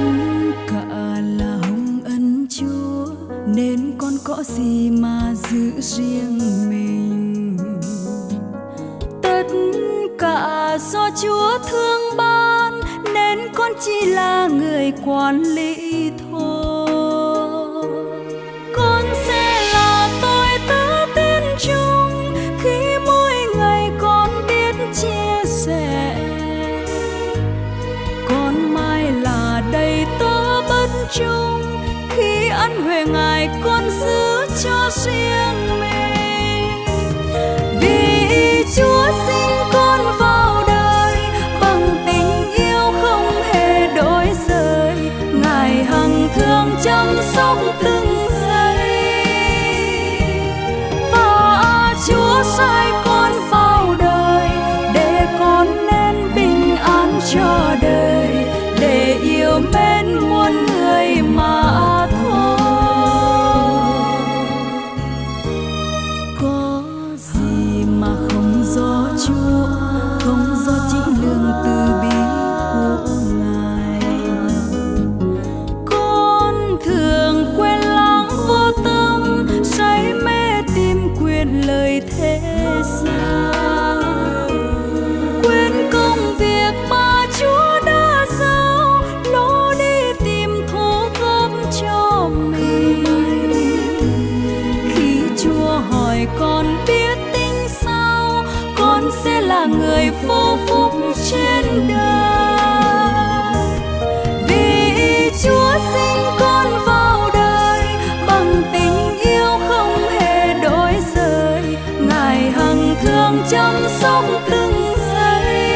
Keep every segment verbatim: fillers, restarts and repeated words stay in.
cả là hồng ân Chúa, nên con có gì mà giữ riêng mình. Tất cả do Chúa thương ban, nên con chỉ là người quản lý thôi. Con sẽ là tôi tớ tin chung khi mỗi ngày con biết chia sẻ. Con mai là đầy tớ bất trung khi ân huệ Ngài con giữ cho riêng mình. Vì Chúa sinh con vào đời bằng tình yêu không hề đổi rời, Ngài hằng thương chăm sóc từng giây. Và Chúa sai con vào đời để con nên bình an cho đời, để yêu mến muôn người mà thôi. Có gì mà không do Chúa, không do chính lương từ bi của Ngài. Con thường quên lãng vô tâm, say mê tìm quyền lời thế gian, quên công việc mà Chúa đã giao, lối đi tìm thú gấp cho mình. Khi Chúa hỏi con biết tính sao, con sẽ là người vô phúc trên đời. Vì Chúa sinh con vào đời bằng tình yêu không hề đổi rời, Ngài hằng thương chăm sóc từng giây.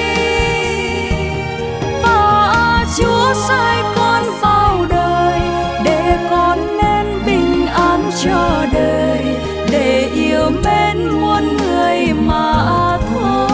Và Chúa sai con vào đời để con nên bình an cho đời, để yêu mến muôn người mà thôi.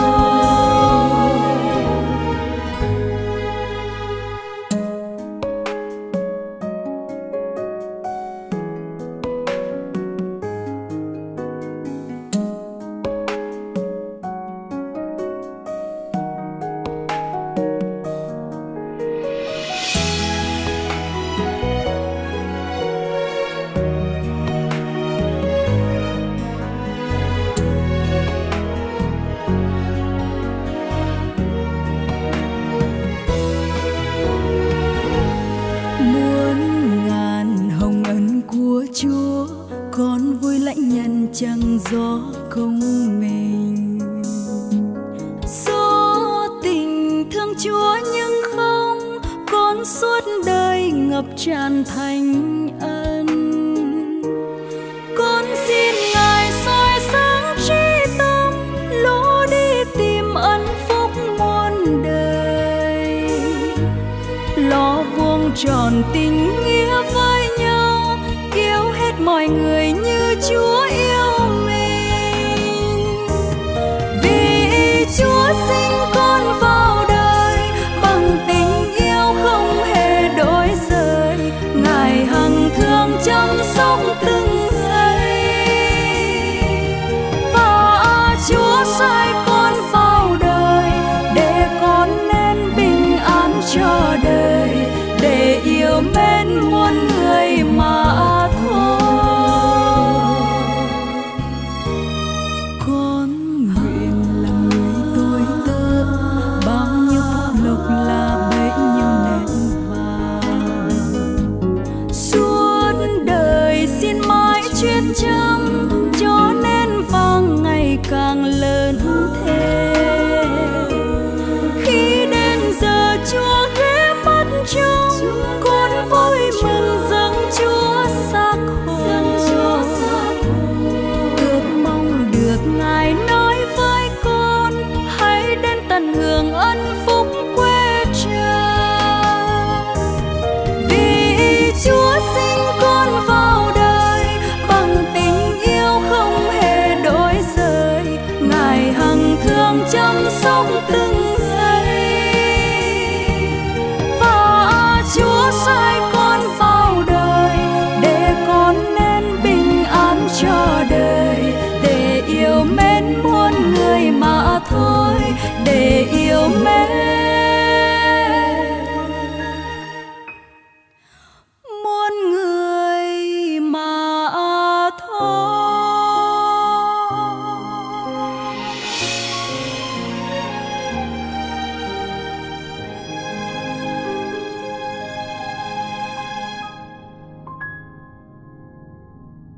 Chúa con vui lãnh nhận chẳng do công mình. Do tình thương Chúa nhưng không, con suốt đời ngập tràn thánh ân. Con xin Ngài soi sáng trí tâm, lối đi tìm ân phúc muôn đời. Lo vuông tròn tình nghĩa với nhau, yêu hết mọi người như Chúa yêu mình. Vì Chúa sinh con vào đời bằng tình yêu không hề đổi rời, Ngài hằng thương chăm sóc từng giây. Và Chúa sai con vào đời để con nên bình an cho đời, để yêu mến muôn người mà thôi. Con nguyện làm người tôi tớ, bao nhiêu phúc lộc là bấy nhiêu nén vàng. Suốt đời xin mãi chuyên chăm, cho nên vàng ngày càng lớn thêm. Khi đến giờ Chúa ghé mắt trông, con vui mừng dâng Chúa xác hồn. Ước mong được Ngài nói với con, hãy đến tận hưởng ân phúc quê trời. Vì Chúa sinh con vào đời bằng tình yêu không hề đổi rời, Ngài hằng thương chăm sóc từng